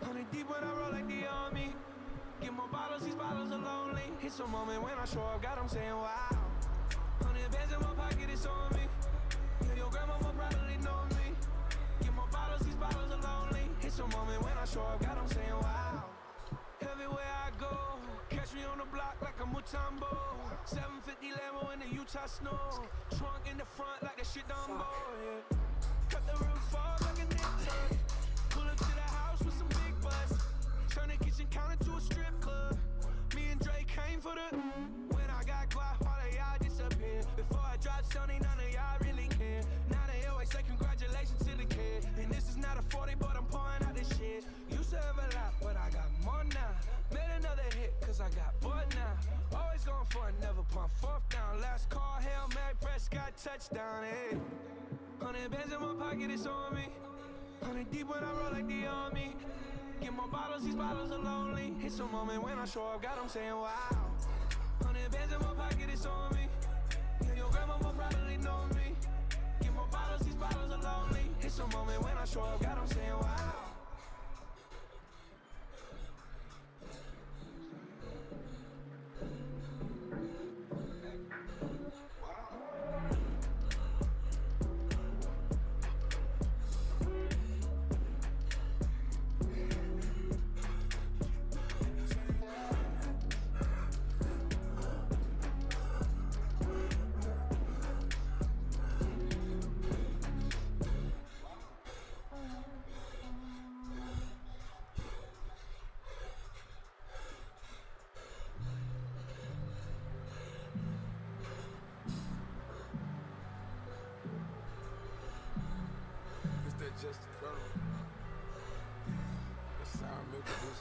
100 deep when I roll like the army. Get more bottles, these bottles are lonely. It's a moment when I show up, God, I'm saying wow. 100 bands in my pocket, it's on me. Yeah, your grandma will probably know me. Get more bottles, these bottles are lonely. It's a moment when I show up, God, I'm saying wow. Everywhere I go, catch me on the block like a Mutombo. 750 Lambo in the Utah snow. Trunk in the front like a shit Dumbo, yeah. Cut the roof off like a nip tuck. Pull up to the house with some big butts. Turn the kitchen counter to a strip club. Me and Drake came for the. When I got quiet, all of y'all disappeared. Before I dropped Sony, none of y'all really care. Now they always say congratulations to the kid. And this is not a 40, but I'm pouring out this shit. Used to have a lot, but I got more now. Made another hit, cause I got bored now. Always going for it, never pump fourth down. Last call, Hail Mary, Prescott, touchdown, hey. 100 bands in my pocket, it's on me. 100 deep when I roll like the army. Get more bottles, these bottles are lonely. It's a moment when I show up, God, I'm saying wow. 100 bands in my pocket, it's on me. Yeah, your grandma will probably know me. Get more bottles, these bottles are lonely. It's a moment when I show up, God, I'm saying wow. Just incredible. The sound make this.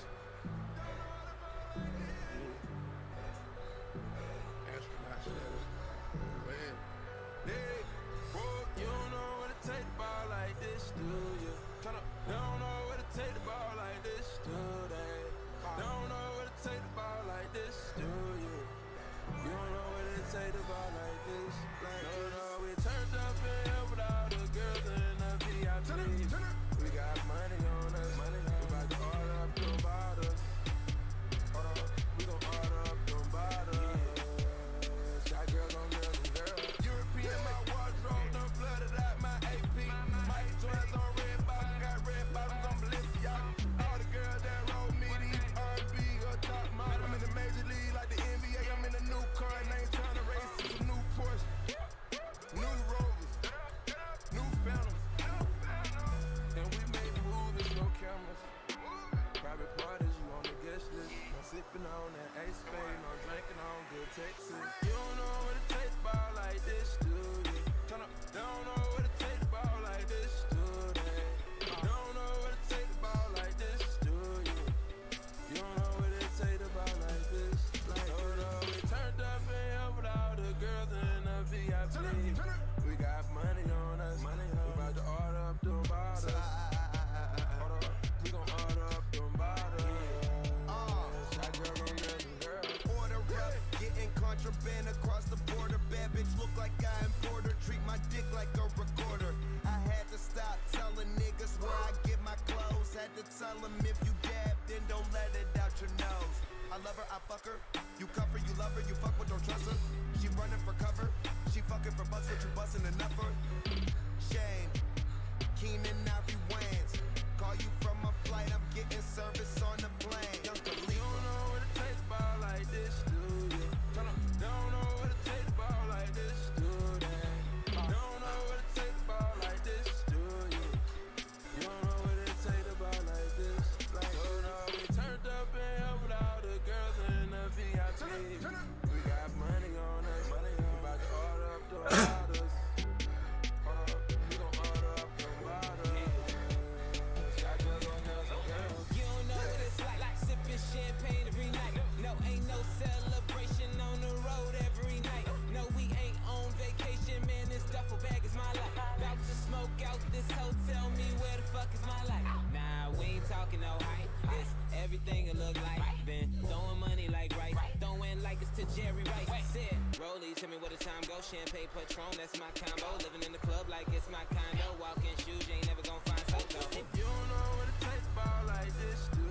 Astronaut status. Man. Hey, bro, you don't know what it take to ball like this, do you? Turn up. You don't know what it take to ball like this, do they? You don't know what it take to ball like this, do you? You don't know what it take to ball like this. No, we turned up in here with all the girls in the VIP. We got money on us. We about to order up them bottles. Hold on, we gon' order up them bottles. Shot girls on girls and girls. European, my wardrobe done flooded out my AP. Mike Jones on red bottom, got red bottoms on Balenciaga. All the girls that roll me, these R&B or top model. I'm in the major league like the NBA. I'm in a new car and I ain't trying to race to some new Porsche. New Rovers, new Phantoms. And we made movies, no cameras. Private parties, you on the guest list. I'm sipping on that Ace Spade, no drinking on good Texas. You don't know what it takes to ball like this, do you? Turn up. You don't know what it takes to ball like this, do they? You don't know what it takes to ball like this, do you? You don't know what it takes to ball like this, like this. We turned up in here with all the girls in the VIP. We got money on us. We about to order up them bottles. Hold on, we gon' order up them bottles. Shot girl on girls and girls. Order up, getting contraband across the border. Bad bitch look like I importer. Treat my dick like a recorder. I had to stop telling niggas where I get my clothes. Had to tell them if you dab, then don't let it out your nose. I love her, I fuck her. You cover, you love her, you fuck with, don't trust her. She running for cover. She fucking for bucks, but you busting enough for shame. Keenan, I rewands. Call you from a flight, I'm getting service on the plane. Young Khalifa. You don't know what it takes to ball like this, do you? Turn up. You don't know what it takes to ball like this, do they? You don't know what it takes to ball like this, do you? You don't know what it takes to ball like this, like this. We turned up in here with all the girls in the VIP. We got money on us. We about to order up the bottles. Hold on, we gon' order up the bottles. Shot girls on girls and girls. You don't know what it's like sipping champagne every night. No, ain't no celebration on the road every night. No, we ain't on vacation, man, this duffel bag is my life. About to smoke out this hotel, me where the fuck is my life? Nah, we ain't talking no hype. It's everything it look like. Been throwing money like rice, throwing like it's to Jerry Rice. Said, Rollies, tell me where the time goes. Champagne Patron, that's my combo. Living in the club like it's my condo. Walking shoes, you ain't never gonna find so though. You don't know what it takes to ball like this,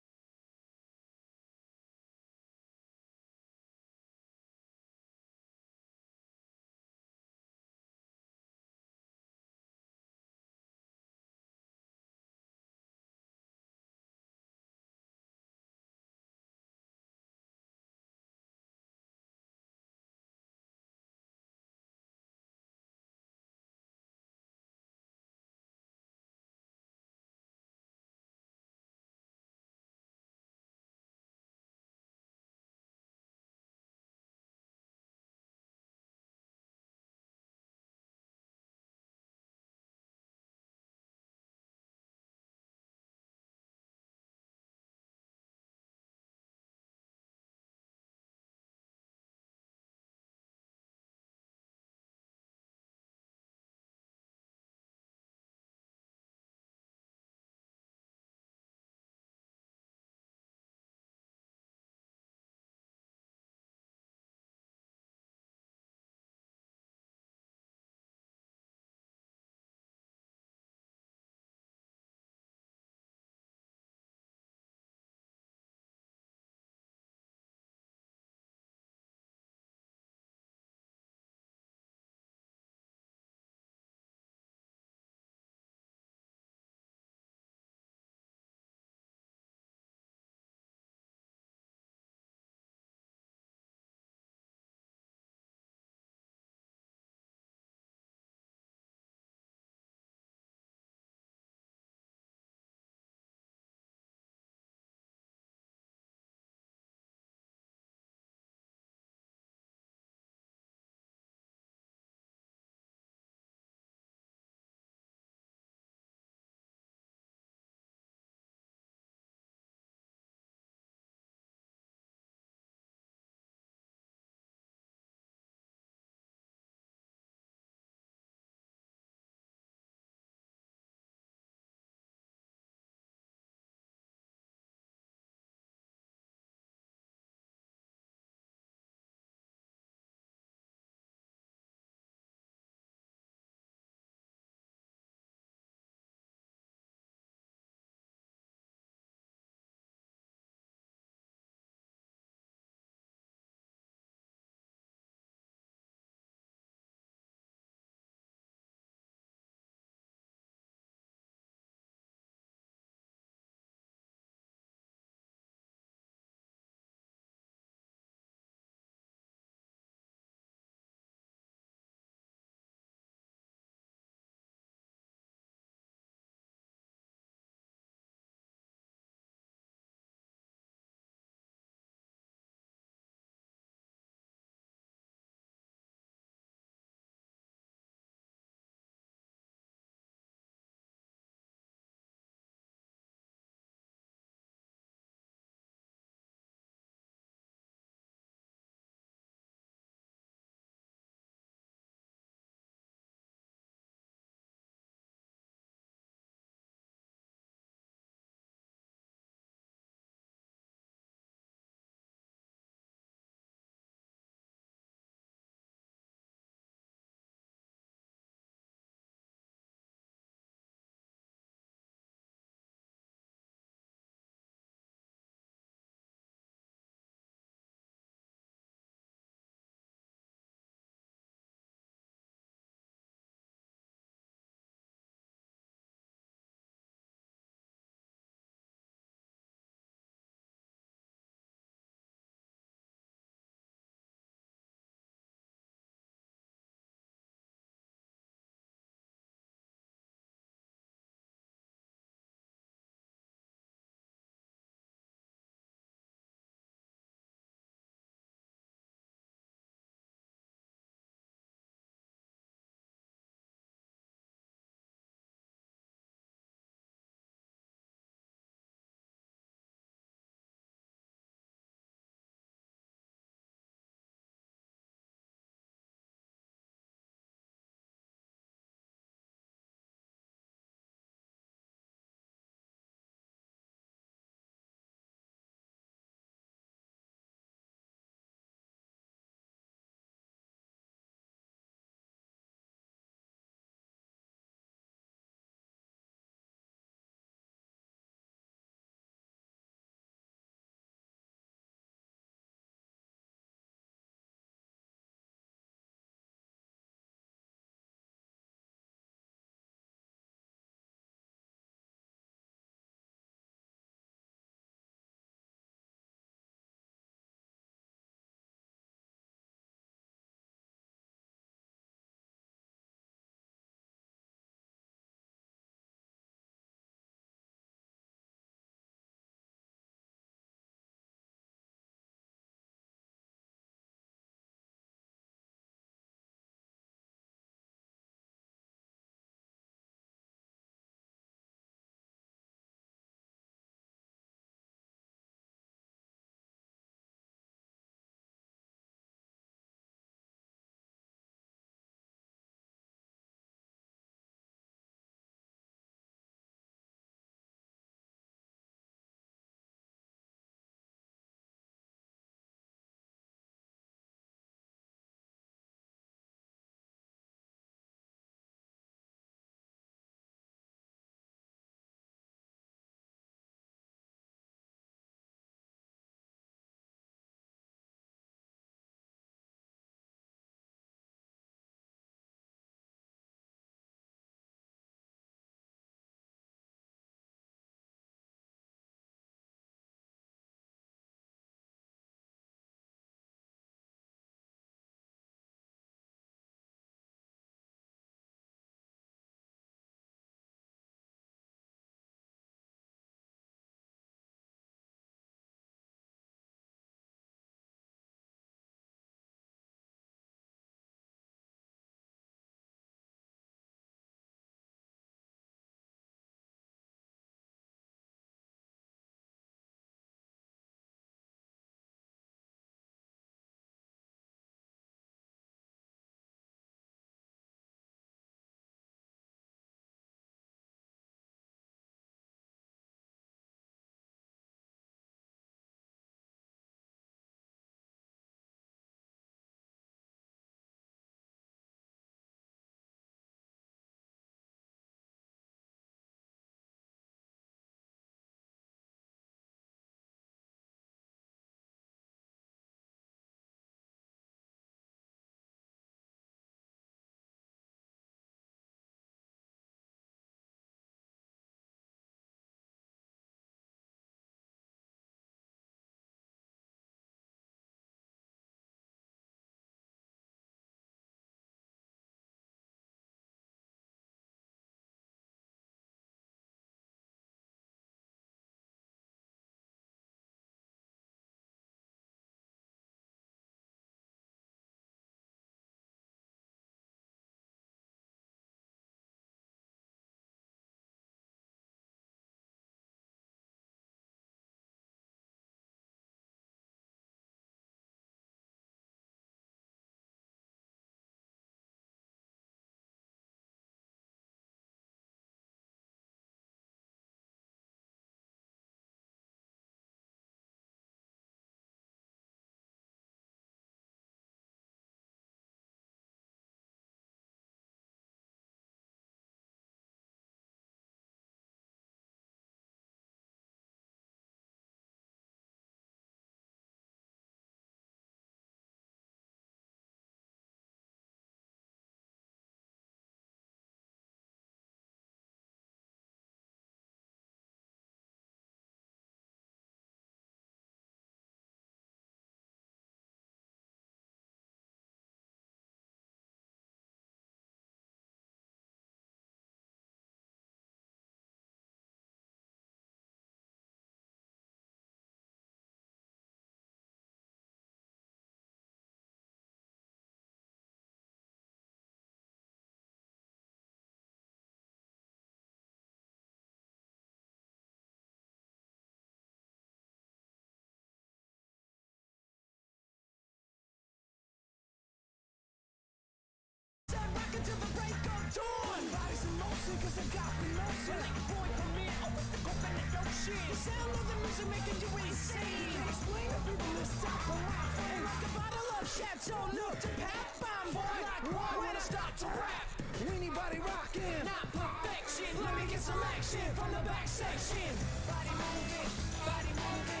action. The sound of the music making you insane. Can't explain to people this type of rap. And like a bottle of Chateau Neuf to pap, I'm boy like one when I start to rap. Anybody rockin', not perfection. Let me get some action from the back section. Body moving, body moving.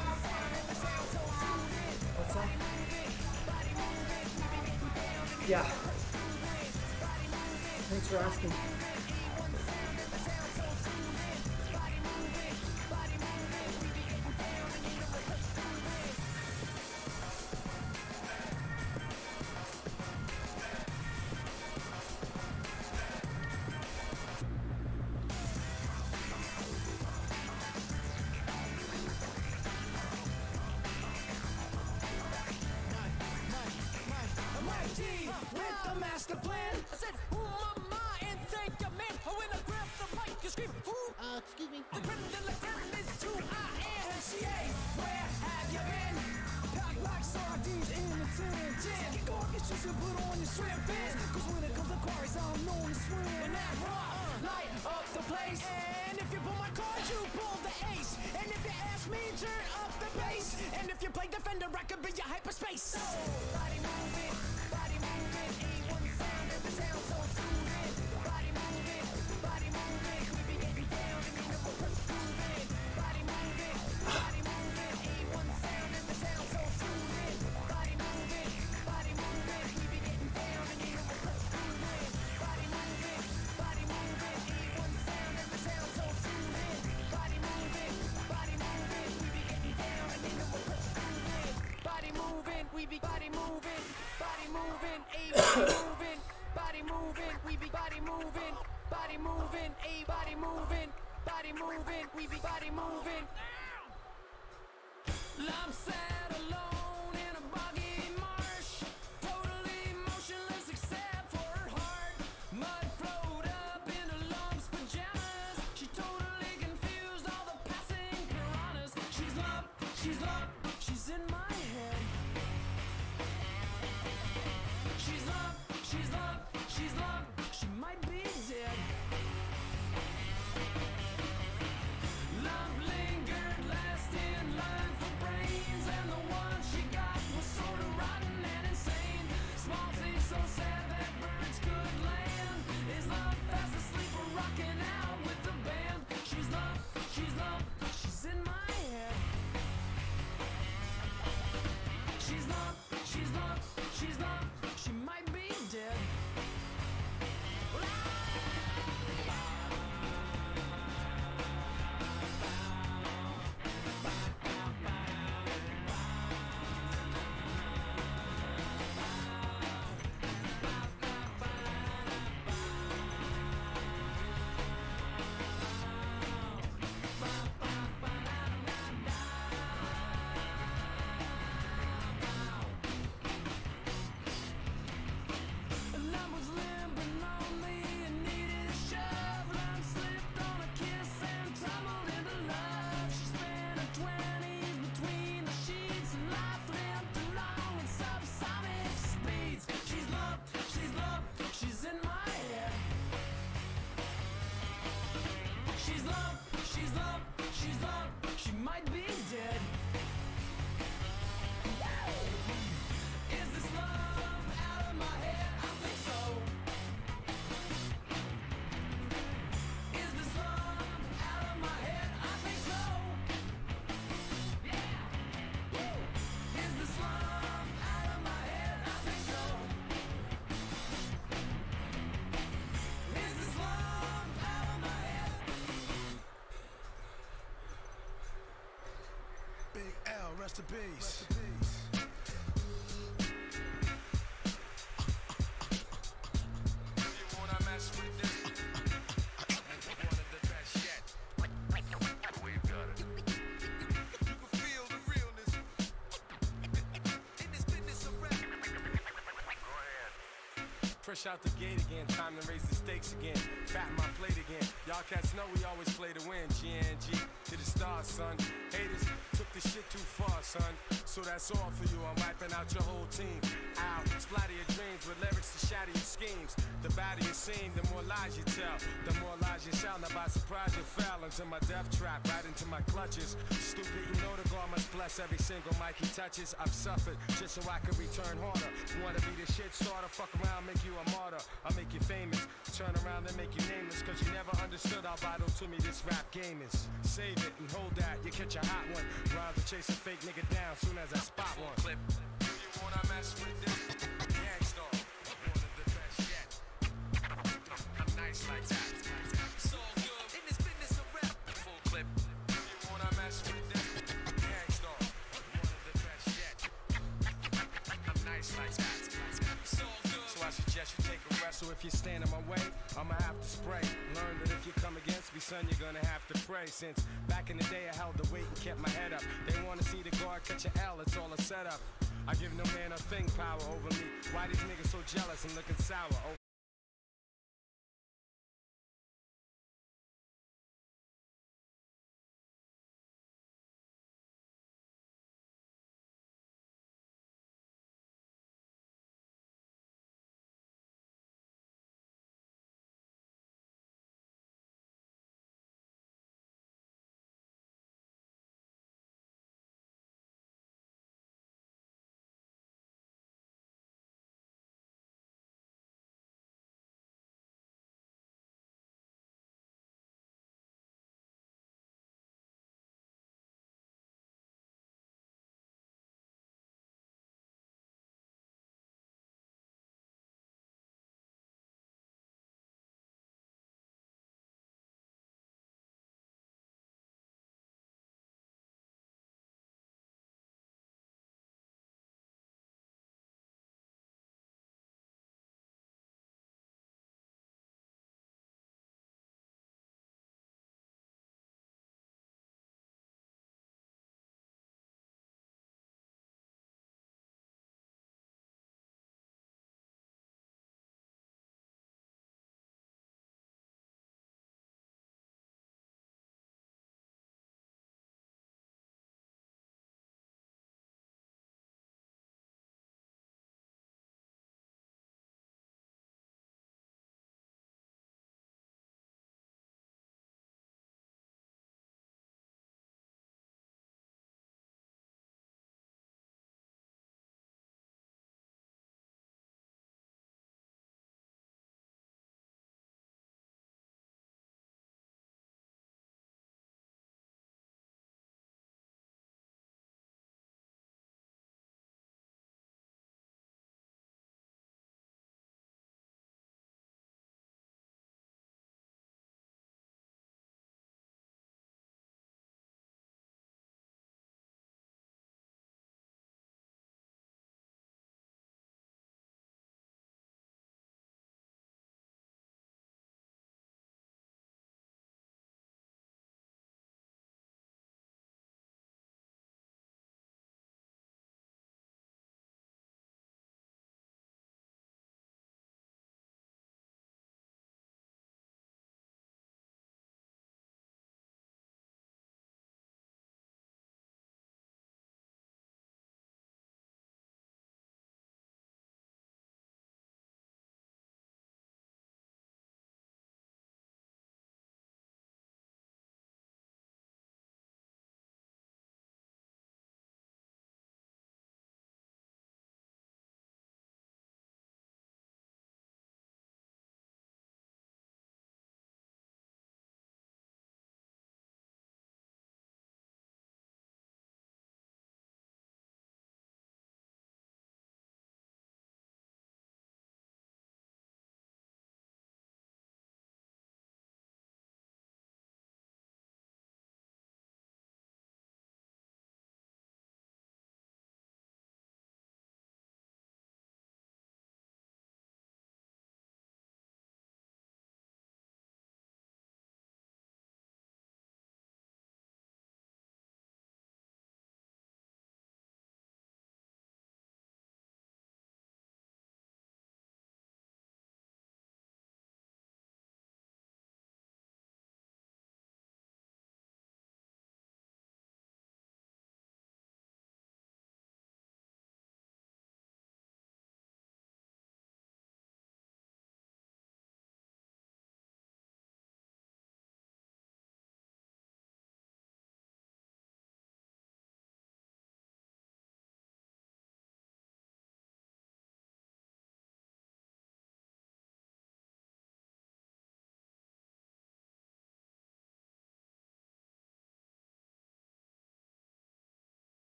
What's that? Yeah. Thanks for asking. With the master plan, I said, ooh, mama, and thank you, man. Oh, when I grab the mic, you scream, ooh. Excuse me. The creme de la creme is 2INCA. Where have you been? Packed like sardines in a tin. Kick off your shoes and put on your swim fins. Cause when it comes to quarries, I'm known to swim. And that raw, light up the place. And if you pull my card, you pull the ace. And if you ask me, turn up the bass. And if you play defender, I could be your hyperspace. So, body moving, body moving. A1 sound of the sound so soothing. Body moving, body moving. We be getting down and you know we're grooving. Body moving, body moving. A1 sound of the sound so soothing. Body moving, body moving. We be getting down and you know we're grooving. Body moving, body moving. A1 sound of the sound so soothing. Body moving, body moving. We be getting down and you know we're grooving. Body moving, we be body moving. Body moving, A1 moving. Body moving, we be body moving. Body moving, A body moving. Body moving, we be body moving. I'm sat alone in a boggy marsh, totally motionless except for her heart. Mud flowed up into Lump's pajamas. She totally confused all the passing piranhas. She's Lump, she's in my head. She's Lump, she might be dead. Lump lingered last in line for brains, and the one she got was sort of rotten and insane. Small things so sad that birds could land. Is Lump fast asleep or rocking out with the band? She's Lump, she's in my head. She's Lump, she might be dead. Lump was limp and lonely and needed a shove. Lump slipped on a kiss and tumbled into love. She spent her 20s between the sheets, and life limped along at subsonic speeds. She's Lump, she's in my head. She's Lump, she might be dead. Is this love out of my head? I think so. Is this love out of my head? I think so. Yeah. Woo. Is this love out of my head? I think so. Is this love out of my head? Big L, rest in peace. You wanna mess with this? One of the best yet. We've got it. You can feel the realness in this business of rap. Go ahead. Fresh out the gate again, time to raise the stakes again. Fatten my plate again. Y'all cats know we always play to win. GNG to the stars, son. Haters took this shit too far, son. So that's all for you. I'm wiping out your whole team. Ow, splatter your dreams with lyrics to shatter your schemes. The badder you seem, the more lies you tell. The more lies you sound, now by surprise you fell into my death trap, right into my clutches. Stupid, you know the God must bless every single mic he touches. I've suffered just so I can return harder. Wanna be the shit starter, fuck around, make you a martyr. I'll make you famous, turn around and make you nameless. Cause you never understood how vital to me this rap game is. Save it and hold that, you catch a hot one. Rather chase a fake nigga down soon as I spot one. Clip. Do you wanna mess with this? Gangstar, one of the best yet. I'm nice like that. It's all good in this business of rap. Full clip. Do you wanna mess with this? Gangstar, one of the best yet. I'm nice like that. It's all good. So I suggest you take a rest. So if you stand in my way, I'ma have to spray. Learn that if you come against me, son, you're gonna have to pray. Since back in the day I held the weight and kept my head up. They wanna see the guard catch an L, it's all a setup. I give no man a thing power over me. Why these niggas so jealous and looking sour? Oh